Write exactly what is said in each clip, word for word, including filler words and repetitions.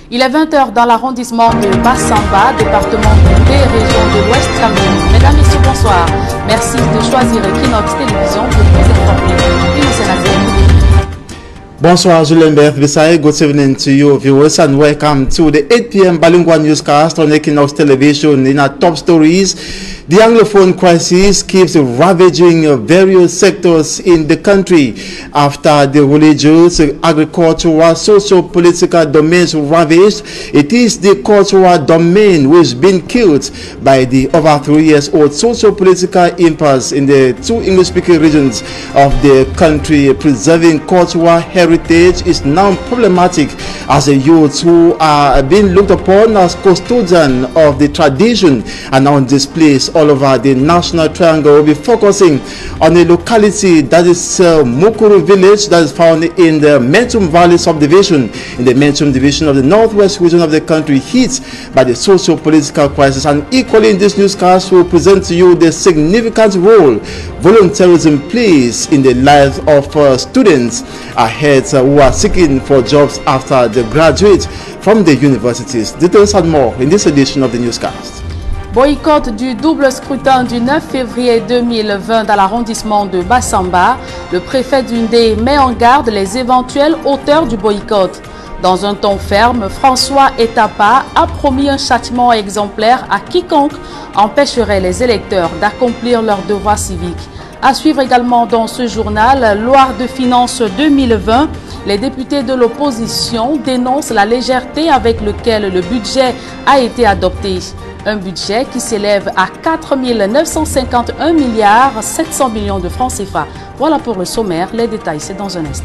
Il est vingt heures dans l'arrondissement de Bassamba, département de Ndé, région de l'Ouest Cameroun. Mesdames, Messieurs, bonsoir. Merci de choisir Equinox Télévision pour vous informer. Bonsoir, Julien Bert Bissaye. Good evening to you, viewers, and welcome to the eight p m bilingual newscast on Equinox Television. In our top stories, the Anglophone crisis keeps ravaging various sectors in the country. After the religious, agricultural, socio-political domains ravaged, it is the cultural domain which has been killed by the over three years old socio-political impasse in the two English-speaking regions of the country. Preserving cultural heritage Heritage is now problematic as the youths who are being looked upon as custodian of the tradition are now displaced all over the National Triangle. We'll be focusing on a locality that is uh, Mukuru village that is found in the Mentum Valley subdivision in the Mentum division of the northwest region of the country, hit by the socio-political crisis. And equally in this newscast, we'll present to you the significant role volunteerism plays in the lives of uh, students ahead uh, who are seeking for jobs after they graduate from the universities. Details and more in this edition of the newscast. Boycott du double scrutin du neuf février deux mille vingt dans l'arrondissement de Bassamba. Le préfet du Ndé met en garde les éventuels auteurs du boycott. Dans un ton ferme, François Etapa a promis un châtiment exemplaire à quiconque empêcherait les électeurs d'accomplir leurs devoirs civiques. À suivre également dans ce journal, loi de finances deux mille vingt, les députés de l'opposition dénoncent la légèreté avec laquelle le budget a été adopté. Un budget qui s'élève à quatre mille neuf cent cinquante-et-un milliards sept cents millions de francs C F A. Voilà pour le sommaire, les détails c'est dans un instant.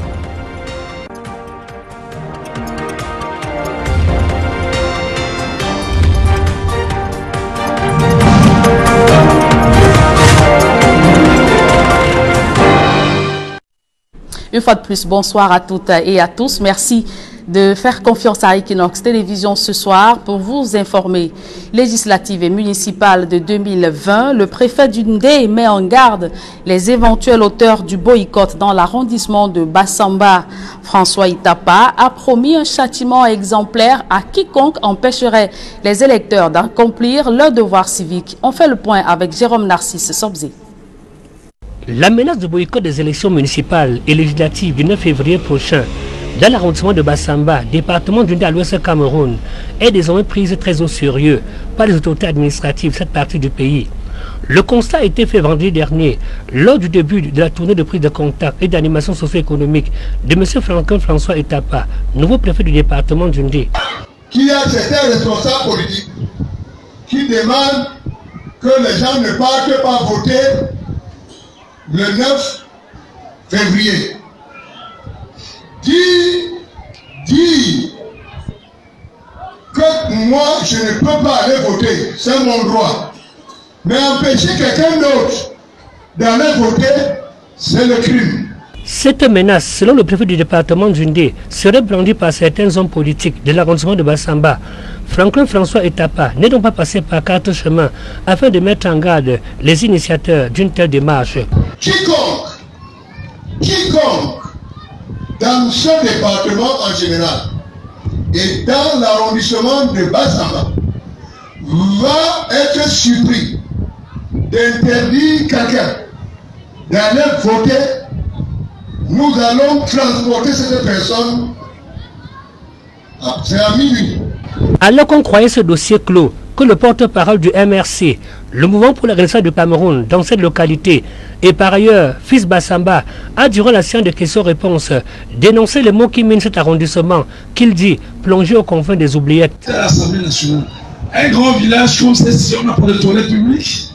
Une fois de plus, bonsoir à toutes et à tous. Merci de faire confiance à Equinox Télévision ce soir pour vous informer. Législative et municipale de deux mille vingt, le préfet du Ndé met en garde les éventuels auteurs du boycott dans l'arrondissement de Bassamba. François Etapa a promis un châtiment exemplaire à quiconque empêcherait les électeurs d'accomplir leur devoir civique. On fait le point avec Jérôme Narcisse Sobzé. La menace de boycott des élections municipales et législatives du neuf février prochain dans l'arrondissement de Bassamba, département du Ndé à l'ouest Cameroun, est désormais prise très au sérieux par les autorités administratives de cette partie du pays. Le constat a été fait vendredi dernier lors du début de la tournée de prise de contact et d'animation socio-économique de M. Franklin François Etapa, nouveau préfet du département du Ndé. Qu'il y a certains responsables politiques qui demandent que les gens ne partent pas voter le neuf février. Dis, dis que moi je ne peux pas aller voter, c'est mon droit. Mais empêcher quelqu'un d'autre d'aller voter, c'est le crime. Cette menace, selon le préfet du département du Ndé, serait brandie par certains hommes politiques de l'arrondissement de Bassamba. Franklin François Etapa n'est donc pas passé par quatre chemins afin de mettre en garde les initiateurs d'une telle démarche. Quiconque, quiconque, dans ce département en général et dans l'arrondissement de Bassamba, va être surpris d'interdire quelqu'un d'aller voter, nous allons transporter cette personne à minuit. Alors qu'on croyait ce dossier clos, que le porte-parole du M R C, le mouvement pour la Renaissance du Cameroun, dans cette localité, et par ailleurs, Fils Bassamba, a durant la séance de questions-réponses dénoncé les mots qui minent cet arrondissement, qu'il dit plongé aux confins des oubliettes. C'est l'Assemblée nationale. Un grand village comme ceci, on n'a pas de toilettes publiques.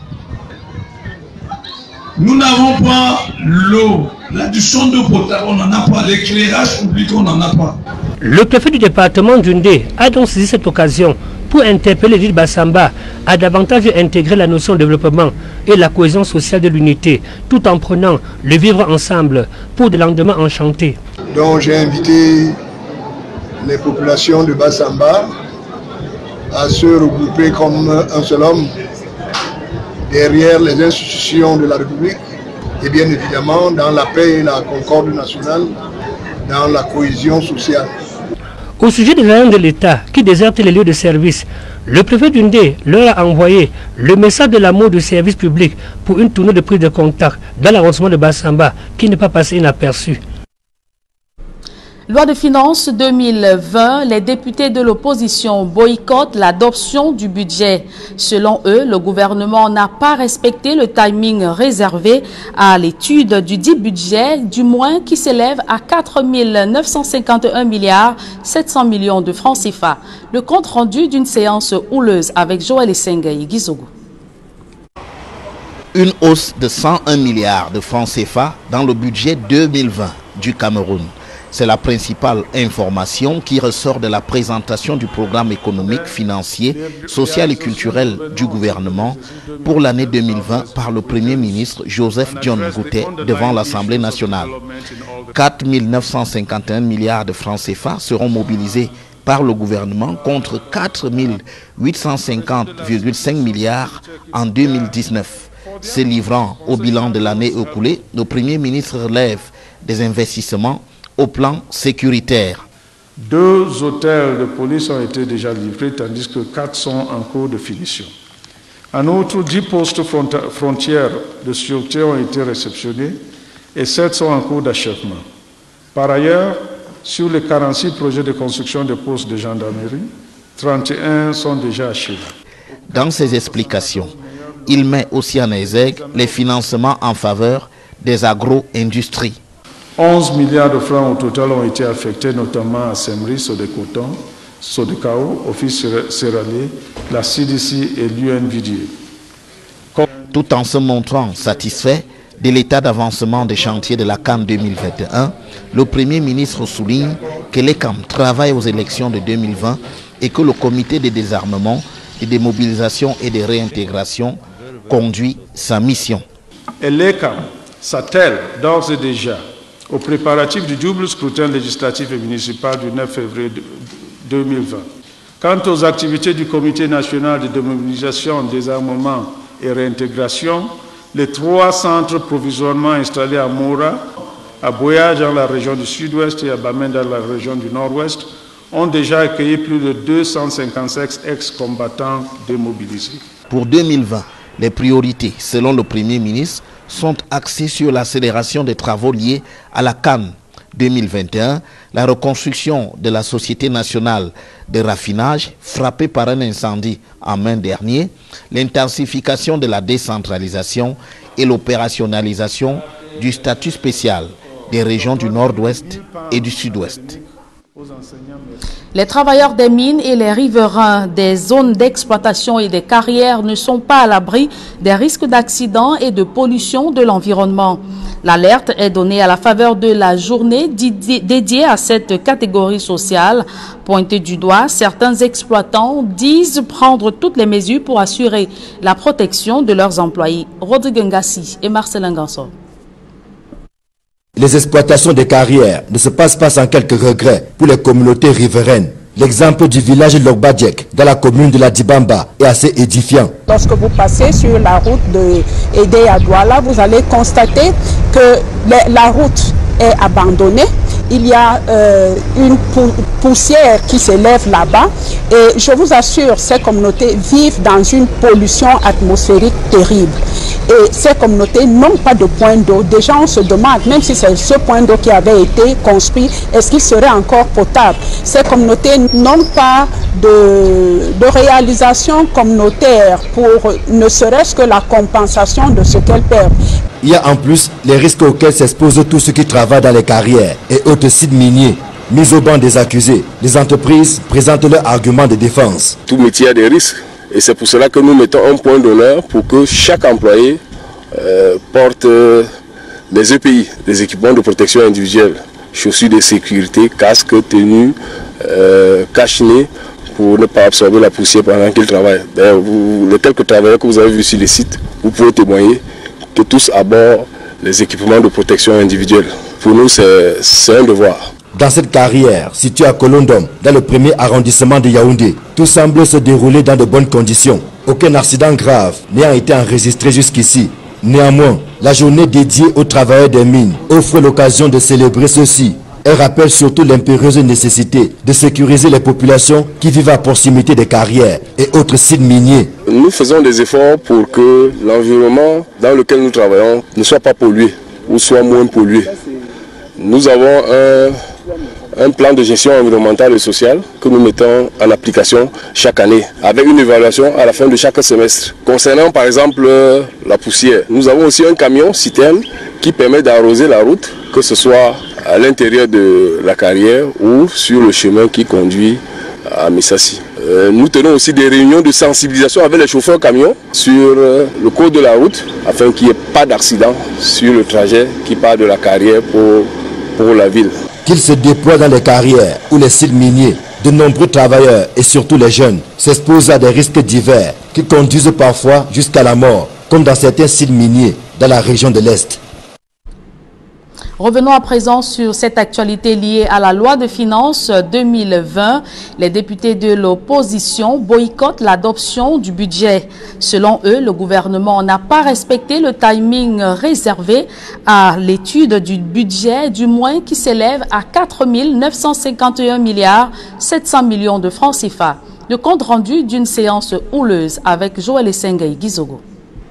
Nous n'avons pas l'eau, l'adduction d'eau potable, on n'en a pas. L'éclairage public, on n'en a pas. Le préfet du département du Ndé a donc saisi cette occasion pour interpeller l'île Bassamba à davantage intégrer la notion de développement et la cohésion sociale de l'unité, tout en prenant le vivre ensemble pour des lendemains enchantés. Donc j'ai invité les populations de Bassamba à se regrouper comme un seul homme derrière les institutions de la République et bien évidemment dans la paix et la concorde nationale, dans la cohésion sociale. Au sujet des agents de l'État qui désertent les lieux de service, le préfet d'Undé leur a envoyé le message de l'amour du service public pour une tournée de prise de contact dans l'arrondissement de Bassamba qui n'est pas passé inaperçu. Loi de finances deux mille vingt, les députés de l'opposition boycottent l'adoption du budget. Selon eux, le gouvernement n'a pas respecté le timing réservé à l'étude du dit budget, du moins qui s'élève à quatre mille neuf cent cinquante et un milliards sept cents millions de francs C F A. Le compte rendu d'une séance houleuse avec Joël Essengaï Gizogo. Une hausse de cent un milliards de francs C F A dans le budget deux mille vingt du Cameroun. C'est la principale information qui ressort de la présentation du programme économique, financier, social et culturel du gouvernement pour l'année deux mille vingt par le Premier ministre Joseph John Ngouté devant l'Assemblée nationale. quatre mille neuf cent cinquante et un milliards de francs C F A seront mobilisés par le gouvernement contre quatre mille huit cent cinquante virgule cinq milliards en deux mille dix-neuf. Se livrant au bilan de l'année écoulée, le Premier ministre relève des investissements au plan sécuritaire. Deux hôtels de police ont été déjà livrés, tandis que quatre sont en cours de finition. En outre, dix postes frontières de sûreté ont été réceptionnés et sept sont en cours d'achèvement. Par ailleurs, sur les quarante-six projets de construction de postes de gendarmerie, trente et un sont déjà achevés. Dans ses explications, il met aussi en exergue les financements en faveur des agro-industries. onze milliards de francs au total ont été affectés notamment à Semri, Sodecoton, Sodecao, Office céréalier, la C D C et l'U N V D A. Tout en se montrant satisfait de l'état d'avancement des chantiers de la CAN deux mille vingt et un, le Premier ministre souligne que l'E C A M travaille aux élections de deux mille vingt et que le comité de désarmement, de démobilisation et de réintégration conduit sa mission. Et l'E C A M s'attelle d'ores et déjà aux préparatifs du double scrutin législatif et municipal du neuf février deux mille vingt. Quant aux activités du Comité national de démobilisation, désarmement et réintégration, les trois centres provisoirement installés à Moura, à Boya dans la région du sud-ouest et à Bamen dans la région du nord-ouest ont déjà accueilli plus de deux cent cinquante-six ex-combattants démobilisés. Pour deux mille vingt, les priorités, selon le Premier ministre, sont axés sur l'accélération des travaux liés à la CAN deux mille vingt et un, la reconstruction de la Société nationale de raffinage frappée par un incendie en mai dernier, l'intensification de la décentralisation et l'opérationnalisation du statut spécial des régions du nord-ouest et du sud-ouest. Les travailleurs des mines et les riverains des zones d'exploitation et des carrières ne sont pas à l'abri des risques d'accidents et de pollution de l'environnement. L'alerte est donnée à la faveur de la journée dédiée à cette catégorie sociale. Pointés du doigt, certains exploitants disent prendre toutes les mesures pour assurer la protection de leurs employés. Rodrigue Ngassi et Marcelin Gansor. Les exploitations des carrières ne se passent pas sans quelques regrets pour les communautés riveraines. L'exemple du village Logbadjek dans la commune de la Dibamba est assez édifiant. Lorsque vous passez sur la route de Edé à Douala, vous allez constater que la route est abandonnée. Il y a euh, une poussière qui s'élève là-bas et je vous assure, ces communautés vivent dans une pollution atmosphérique terrible. Et ces communautés n'ont pas de point d'eau. Déjà, on se demande, même si c'est ce point d'eau qui avait été construit, est-ce qu'il serait encore potable? Ces communautés n'ont pas de, de réalisation communautaire pour ne serait-ce que la compensation de ce qu'elles perdent. Il y a en plus les risques auxquels s'exposent tous ceux qui travaillent dans les carrières et autres sites miniers. Mis au banc des accusés, les entreprises présentent leurs arguments de défense. Tout métier a des risques et c'est pour cela que nous mettons un point d'honneur pour que chaque employé euh, porte euh, les E P I, les équipements de protection individuelle, chaussures de sécurité, casque, tenue, euh, cache-nez pour ne pas absorber la poussière pendant qu'il travaille. D'ailleurs, les quelques travailleurs que vous avez vus sur les sites, vous pouvez témoigner que tous abordent les équipements de protection individuelle. Pour nous, c'est un devoir. Dans cette carrière, située à Kolondom, dans le premier arrondissement de Yaoundé, tout semble se dérouler dans de bonnes conditions. Aucun accident grave n'ayant été enregistré jusqu'ici. Néanmoins, la journée dédiée aux travailleurs des mines offre l'occasion de célébrer ceci Elle rappelle surtout l'impérieuse nécessité de sécuriser les populations qui vivent à proximité des carrières et autres sites miniers. Nous faisons des efforts pour que l'environnement dans lequel nous travaillons ne soit pas pollué ou soit moins pollué. Nous avons un, un plan de gestion environnementale et sociale que nous mettons en application chaque année avec une évaluation à la fin de chaque semestre. Concernant par exemple la poussière, nous avons aussi un camion citerne qui permet d'arroser la route, que ce soit à l'intérieur de la carrière ou sur le chemin qui conduit à Missassi. Euh, nous tenons aussi des réunions de sensibilisation avec les chauffeurs camions sur euh, le code de la route afin qu'il n'y ait pas d'accident sur le trajet qui part de la carrière pour, pour la ville. Qu'ils se déploient dans les carrières ou les sites miniers, de nombreux travailleurs et surtout les jeunes s'exposent à des risques divers qui conduisent parfois jusqu'à la mort, comme dans certains sites miniers dans la région de l'Est. Revenons à présent sur cette actualité liée à la loi de finances deux mille vingt. Les députés de l'opposition boycottent l'adoption du budget. Selon eux, le gouvernement n'a pas respecté le timing réservé à l'étude du budget, du moins qui s'élève à quatre mille neuf cent cinquante et un milliards sept cents millions de francs C F A. Le compte rendu d'une séance houleuse avec Joël Essengay Gizogo.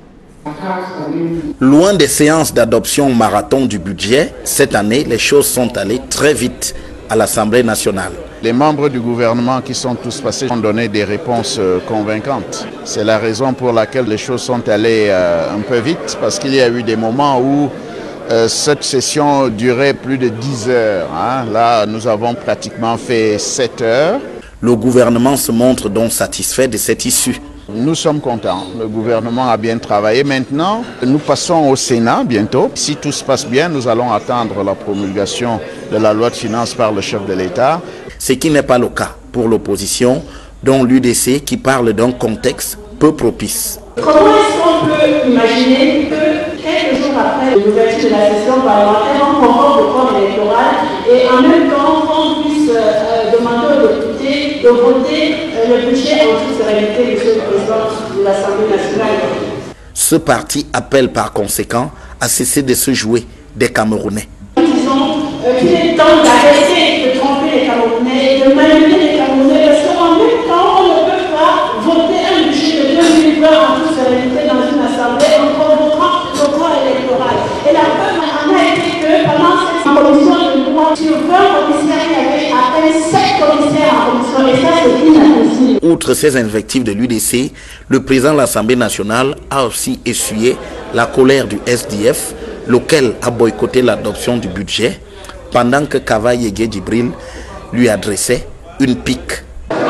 Loin des séances d'adoption marathon du budget, cette année, les choses sont allées très vite à l'Assemblée nationale. Les membres du gouvernement qui sont tous passés ont donné des réponses convaincantes. C'est la raison pour laquelle les choses sont allées euh, un peu vite, parce qu'il y a eu des moments où euh, cette session durait plus de dix heures. Hein. Là, nous avons pratiquement fait sept heures. Le gouvernement se montre donc satisfait de cette issue. Nous sommes contents, le gouvernement a bien travaillé. Maintenant, nous passons au Sénat bientôt. Si tout se passe bien, nous allons attendre la promulgation de la loi de finances par le chef de l'État. Ce qui n'est pas le cas pour l'opposition, dont l'U D C qui parle d'un contexte peu propice. Comment est-ce qu'on peut imaginer que quelques jours après l'ouverture de la session parlementaire, on convoque le corps électoral et en même temps on puisse euh, demander aux députés de voter euh, le budget en toute sérénité, monsieur le président de l'Assemblée nationale? Ce parti appelle par conséquent à cesser de se jouer des Camerounais. Nous disons euh, qu'il est temps d'arrêter de tromper les Camerounais et de manipuler les Camerounais parce qu'en même temps on ne peut pas voter un budget de deux mille vingt en toute sérénité dans une assemblée en convoquant le corps électoral. Et la preuve en a été que pendant cette commission de loi, sur vingt commissaires, il y avait à peine sept commissaires en commission et ça c'est inadmissible. Outre ces invectives de l'U D C, le président de l'Assemblée nationale a aussi essuyé la colère du S D F, lequel a boycotté l'adoption du budget, pendant que Kava Yégué Djibril lui adressait une pique.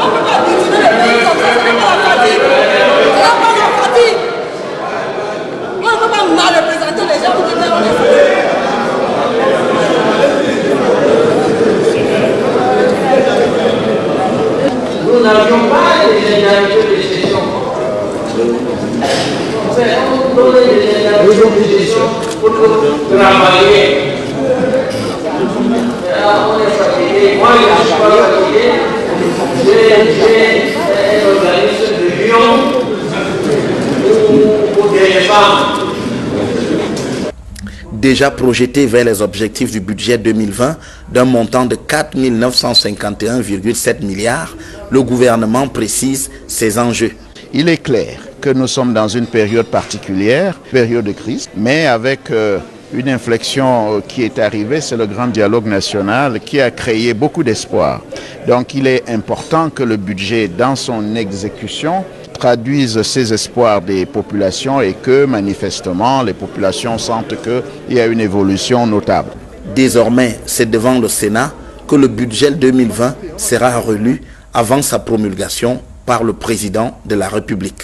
Nous n'avions pas les indemnités de gestion. On nous donnait des indemnités de gestion pour travailler. On est fatigué. Moi, je ne suis pas fatigué. J'ai un organisme de Lyon pour des femmes. Déjà projeté vers les objectifs du budget deux mille vingt d'un montant de quatre mille neuf cent cinquante et un virgule sept milliards, le gouvernement précise ses enjeux. Il est clair que nous sommes dans une période particulière, période de crise, mais avec euh, une inflexion qui est arrivée, c'est le grand dialogue national qui a créé beaucoup d'espoir. Donc il est important que le budget, dans son exécution, traduise ces espoirs des populations et que manifestement les populations sentent qu'il y a une évolution notable. Désormais, c'est devant le Sénat que le budget deux mille vingt sera relu avant sa promulgation par le président de la République.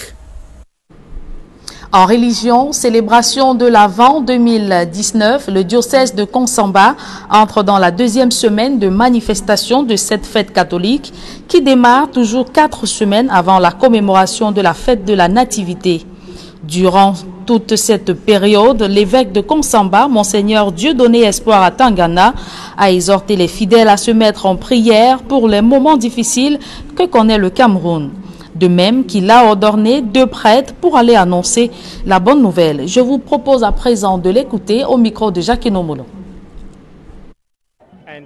En religion, célébration de l'Avent deux mille dix-neuf, le diocèse de Konsamba entre dans la deuxième semaine de manifestation de cette fête catholique qui démarre toujours quatre semaines avant la commémoration de la fête de la Nativité. Durant toute cette période, l'évêque de Konsamba, Monseigneur Dieudonné Espoir à Tangana, a exhorté les fidèles à se mettre en prière pour les moments difficiles que connaît le Cameroun. De même qu'il a ordonné deux prêtres pour aller annoncer la bonne nouvelle. Je vous propose à présent de l'écouter au micro de Jacques Nomolo. And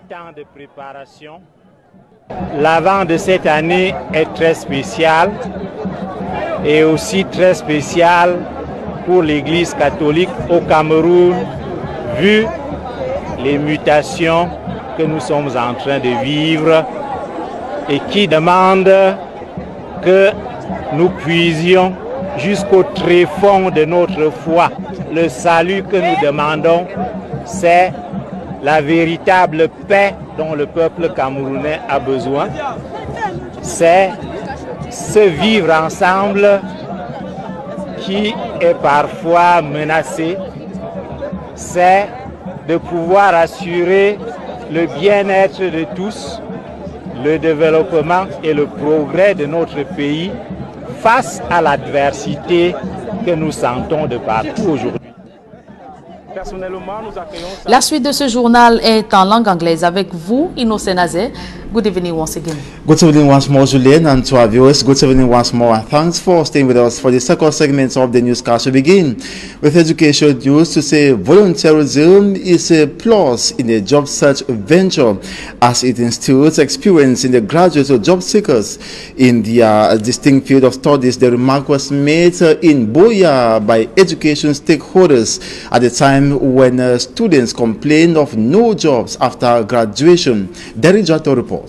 temps de préparation. L'avant de cette année est très spécial et aussi très spécial pour l'Église catholique au Cameroun, vu les mutations que nous sommes en train de vivre et qui demandent que nous puisions jusqu'au tréfonds de notre foi. Le salut que nous demandons, c'est la véritable paix dont le peuple camerounais a besoin. C'est ce vivre ensemble qui est parfois menacé. C'est de pouvoir assurer le bien-être de tous, le développement et le progrès de notre pays face à l'adversité que nous sentons de partout aujourd'hui. Personnellement, nous accueillons ça. La suite de ce journal est en langue anglaise avec vous, Innocent Nazé. Good evening once again. Good evening once more, Julien, and to our viewers. Good evening once more. Thanks for staying with us for the second segment of the newscast. We begin with education news to say volunteerism is a plus in a job search venture as it instills experience in the graduates or job seekers in their distinct field of studies. The remark was made uh, in Boya by education stakeholders at the time when uh, students complained of no jobs after graduation. Derry Jato reports.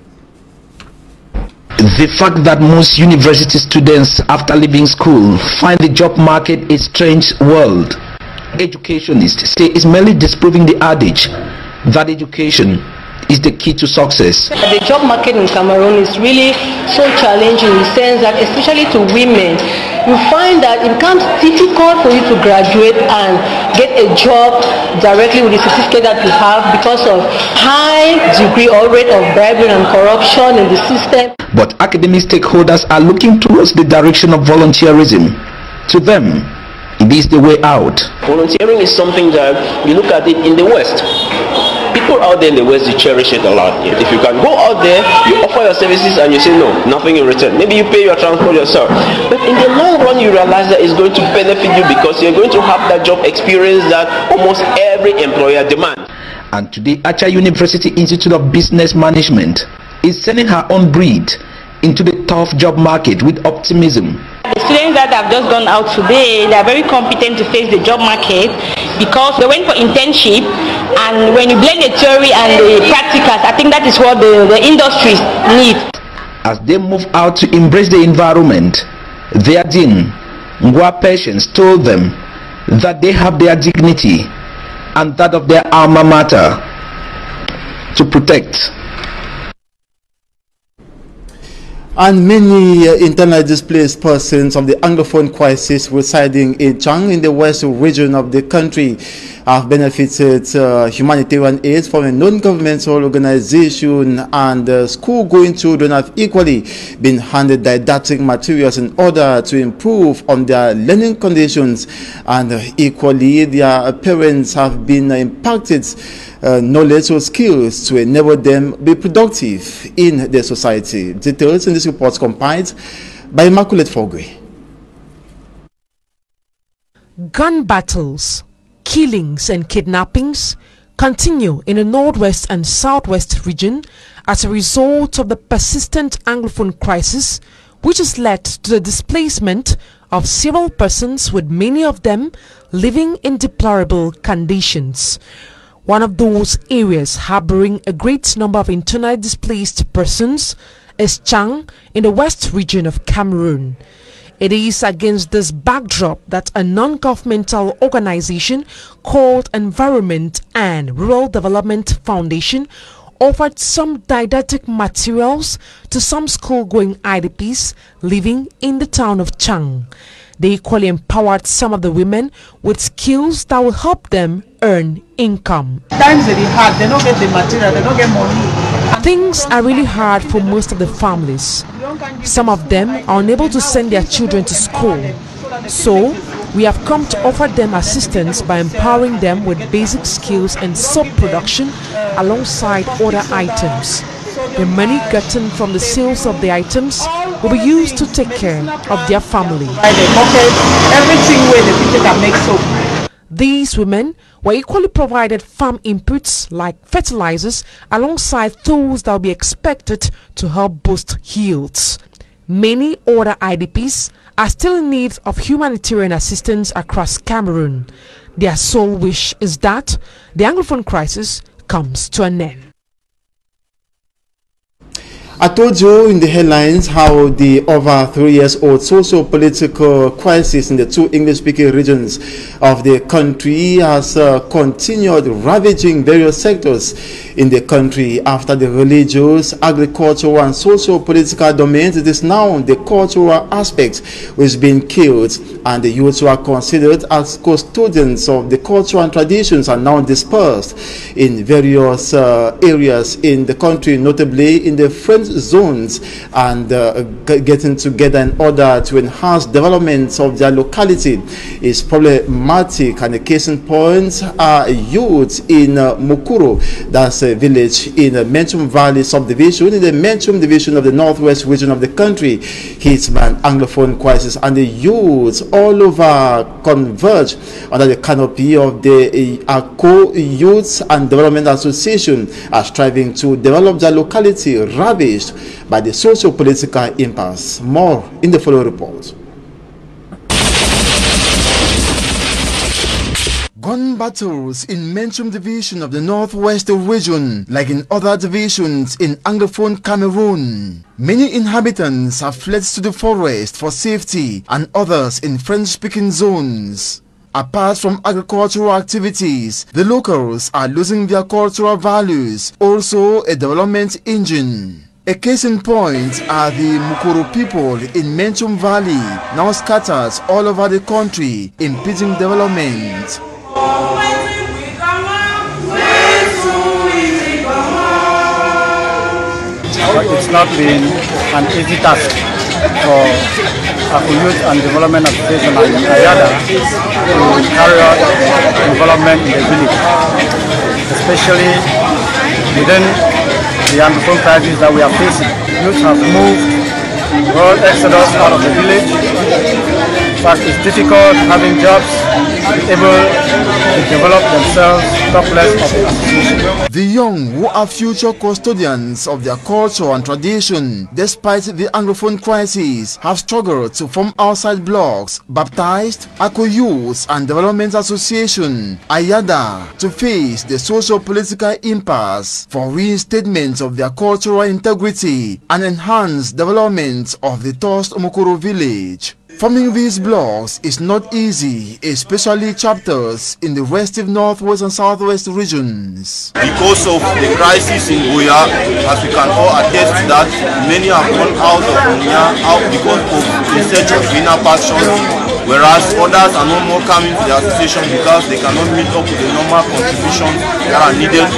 The fact that most university students after leaving school find the job market a strange world. Educationists say it's merely disproving the adage that education is the key to success. The job market in Cameroon is really so challenging in the sense that, especially to women, you find that it becomes difficult for you to graduate and get a job directly with the certificate that you have because of high degree or rate of bribery and corruption in the system. But academic stakeholders are looking towards the direction of volunteerism. To them, it is the way out. Volunteering is something that you look at it in the West. People out there in the West, you cherish it a lot. If you can go out there, you offer your services and you say no, nothing in return. Maybe you pay your transport yourself. But in the long run, you realize that it's going to benefit you because you're going to have that job experience that almost every employer demands. And today, Acha University Institute of Business Management is sending her own breed into the tough job market with optimism. The students that have just gone out today, they are very competent to face the job market because they went for internship, and when you blend the theory and the practicals, I think that is what the, the industries need. As they move out to embrace the environment, their dean, Ngwa Patience, told them that they have their dignity and that of their alma mater to protect. And many uh, internally displaced persons of the Anglophone crisis residing in Chang in the west region of the country have benefited uh, humanitarian aid from a non-governmental organization, and uh, school-going children have equally been handed didactic materials in order to improve on their learning conditions, and uh, equally their parents have been uh, impacted Uh, knowledge or skills to enable them be productive in their society. Details in this report compiled by Immaculate Fogwe. Gun battles, killings and kidnappings continue in the northwest and southwest region as a result of the persistent Anglophone crisis, which has led to the displacement of several persons, with many of them living in deplorable conditions. One of those areas harboring a great number of internally displaced persons is Chang in the west region of Cameroon. It is against this backdrop that a non-governmental organization called Environment and Rural Development Foundation offered some didactic materials to some school-going I D Ps living in the town of Chang. They equally empowered some of the women with skills that will help them earn income. Times are hard, they don't get the material, they don't get money. Things are really hard for most of the families. Some of them are unable to send their children to school. So, we have come to offer them assistance by empowering them with basic skills in soap production alongside other items. The money gotten from the sales of the items will be used to take care of their family. Everything where the people can make soap. These women were equally provided farm inputs like fertilizers alongside those that will be expected to help boost yields. Many other I D Ps are still in need of humanitarian assistance across Cameroon. Their sole wish is that the Anglophone crisis comes to an end. I told you in the headlines how the over three years old socio-political crisis in the two English-speaking regions of the country has uh, continued ravaging various sectors in the country. After the religious, agricultural and socio-political domains, it is now the cultural aspect which is being killed, and the youths who are considered as custodians of the culture and traditions are now dispersed in various uh, areas in the country, notably in the French zones, and uh, getting together in order to enhance development of their locality is problematic. And the case in point are youths in uh, Mukuru, that's a village in the Menchum Valley subdivision, in the Menchum division of the northwest region of the country, hit by an Anglophone crisis, and the youths all over converge under the canopy of the uh, ACO Youths and Development Association, are striving to develop their locality ravaged by the socio-political impasse. More in the following report. Gun battles in Menchum division of the northwest region, like in other divisions in Anglophone Cameroon. Many inhabitants have fled to the forest for safety, and others in French-speaking zones. Apart from agricultural activities, the locals are losing their cultural values, also a development engine. A case in point are the Mukuru people in Menchum Valley, now scattered all over the country, impeding development. It's not been an easy task for ACO Youth and Development Association and Ayada to carry out development in the village, especially within the Anglophone crisis that we are facing. Youth have moved, all exodus out of the village. In fact, it's difficult having jobs, able to develop themselves, talk less of the association. The young who are future custodians of their culture and tradition, despite the Anglophone crisis, have struggled to form outside blocks, baptized ACO Youths and Development Association, Ayada, to face the socio-political impasse for reinstatement of their cultural integrity and enhanced development of the Tost Mukuru village. Forming these blocks is not easy, especially chapters in the restive northwest and southwest regions. Because of the crisis in Buea, as we can all attest to that, many have gone out of Buea out because of the search of greener pastures, whereas others are no more coming to the association because they cannot meet up with the normal contributions that are needed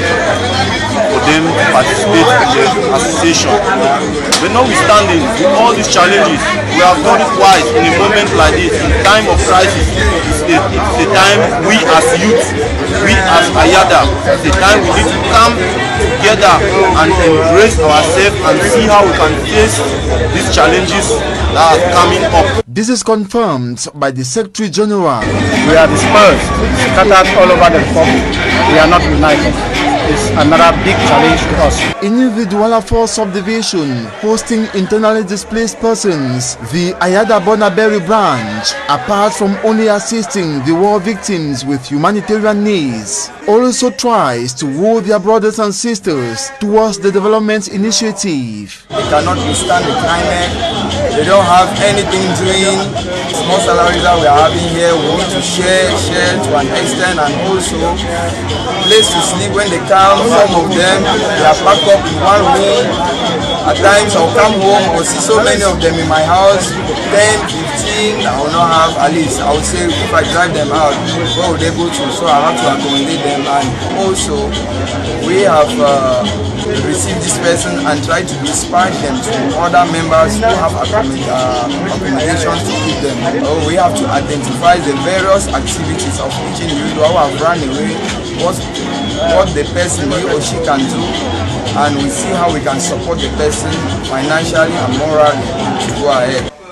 for them to participate in the association. But notwithstanding all these challenges, we have done it wise in a moment like this. In time of crisis, it's the, it's the time we as youth, we as Ayada, it's the time we need to come together and embrace ourselves and see how we can face these challenges that are coming up. This is confirmed by the Secretary General. We are dispersed, scattered all over the republic. We are not united. It's another big challenge to us. Individual Force Subdivision hosting internally displaced persons, the Ayada Bonaberi branch, apart from only assisting the war victims with humanitarian needs, also tries to woo their brothers and sisters towards the development initiative. They cannot withstand the climate, they don't have anything doing. Small salaries that we are having here, we need to share, share to an extent, and also place to sleep when they come. Some of them, they are packed up in one room. At times I'll come home, I'll see so many of them in my house, ten, fifteen, I will not have, at least I would say if I drive them out, where would they go to? So I have to accommodate them. And also, we have uh, received this person and tried to dispatch them to other members who have accommod uh, accommodations to keep them. So we have to identify the various activities of each individual who have run away, what, what the person he or she can do, and we see how we can support the person financially and morally to go ahead.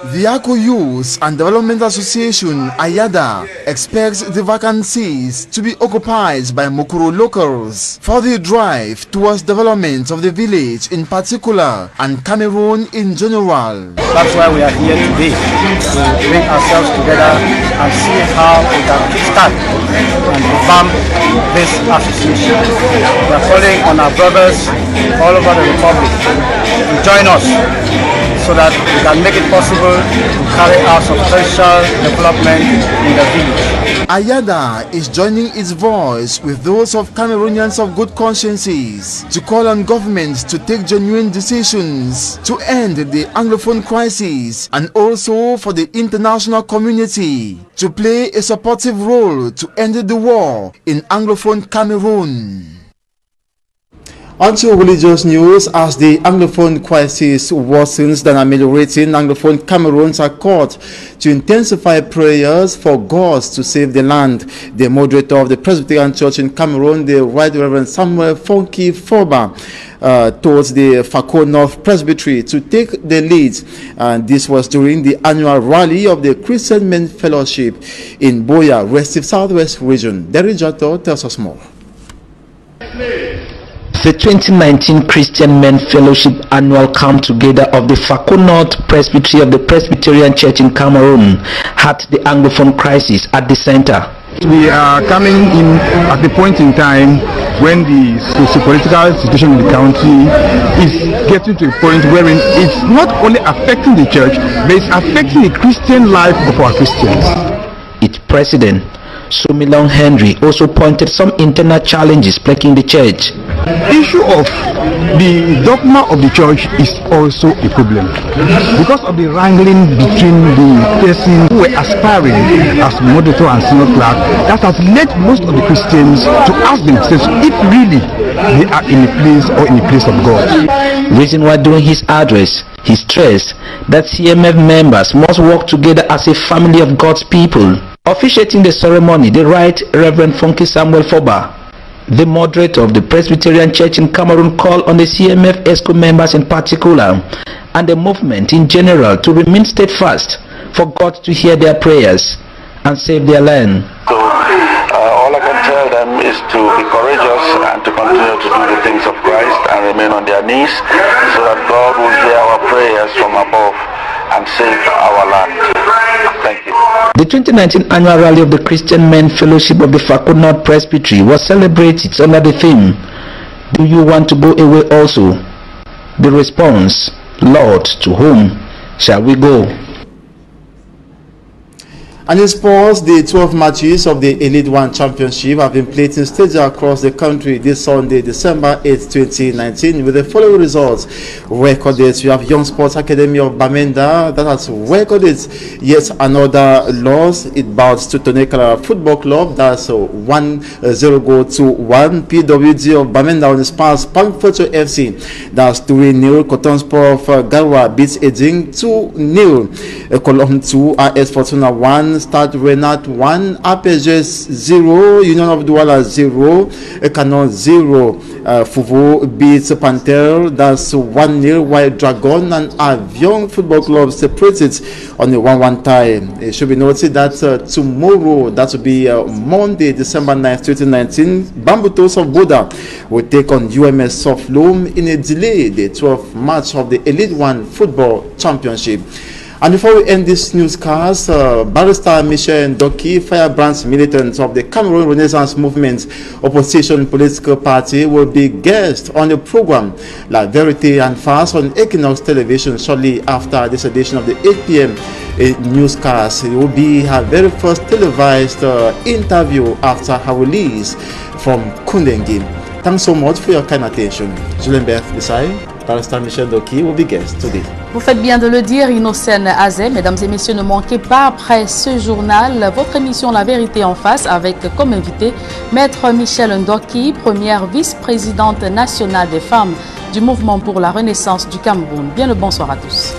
The Ako Youth and Development Association, Ayada, expects the vacancies to be occupied by Mukuru locals for the drive towards development of the village in particular and Cameroon in general. That's why we are here today, to bring ourselves together and see how we can start and revamp this association. We are calling on our brothers all over the Republic to join us so that we can make it possible to carry out substantial development in the village. Ayada is joining its voice with those of Cameroonians of good consciences to call on governments to take genuine decisions to end the Anglophone crisis and also for the international community to play a supportive role to end the war in Anglophone Cameroon. On to religious news, as the Anglophone crisis worsens than ameliorating, Anglophone Cameroons are called to intensify prayers for God to save the land. The moderator of the Presbyterian Church in Cameroon, the Right Reverend Samuel Fonki Forba, uh, towards the Fako North Presbytery to take the lead. And this was during the annual rally of the Christian Men Fellowship in Boya, Restif Southwest Region. Derry Jato tells us more. The twenty nineteen Christian Men Fellowship Annual Come Together of the Fako North Presbytery of the Presbyterian Church in Cameroon had the Anglophone crisis at the center. We are coming in at the point in time when the socio-political situation in the country is getting to a point wherein it's not only affecting the church, but it's affecting the Christian life of our Christians. Its president, Sumilong Henry, also pointed some internal challenges plaguing the church. The issue of the dogma of the church is also a problem because of the wrangling between the persons who were aspiring as moderator and synod clerk. That has led most of the Christians to ask themselves if really they are in a place or in a place of God. Reason why during his address he stressed that C M F members must work together as a family of God's people. Officiating the ceremony, the Right Reverend Fonki Samuel Forba, the moderator of the Presbyterian Church in Cameroon, called on the C M F ESCO members in particular and the movement in general to remain steadfast for God to hear their prayers and save their land. So uh, all I can tell them is to be courageous and to continue to do the things of Christ and remain on their knees so that God will hear our prayers from above and save our land. Thank you. The twenty nineteen annual rally of the Christian Men Fellowship of the Fako North Presbytery was celebrated under the theme, "Do you want to go away also?" The response, "Lord, to whom shall we go?" And in sports, the twelve matches of the Elite One Championship have been played in stadiums across the country this Sunday, December eighth, twenty nineteen, with the following results recorded. We have Young Sports Academy of Bamenda that has recorded yet another loss. It bows to Tonekala Football Club. That's one zero goal to one. P W D of Bamenda on the Spars Pankfoto F C. That's three nil. Cotton Sport of Garwa beats Eding two nil. Column two, R S Fortuna one. Start Renat one, A P G zero, Union of Douala zero, Canon zero, uh, Fuvo beats Panther, that's one nil, White Dragon and Avion Football Club separated on a one one tie. It should be noted that uh, tomorrow, that will be uh, Monday, December ninth, twenty nineteen, Bambutos of Buddha will take on U M S Soft Loam in a delay, the twelfth match of the Elite One Football Championship. And before we end this newscast, uh, Barrister Michel Ndoki, firebrand militant of the Cameroon Renaissance Movement opposition political party, will be guest on the program La Verite en Face on Equinox Television shortly after this edition of the eight p m newscast. It will be her very first televised uh, interview after her release from Kundengi. Thanks so much for your kind attention. Julien Berth Bissaye, Barrister Michel Ndoki will be guest today. Vous faites bien de le dire, Innocène Azé. Mesdames et messieurs, ne manquez pas après ce journal votre émission La Vérité en Face avec comme invité Maître Michel Ndoki, première vice-présidente nationale des femmes du Mouvement pour la Renaissance du Cameroun. Bien le bonsoir à tous.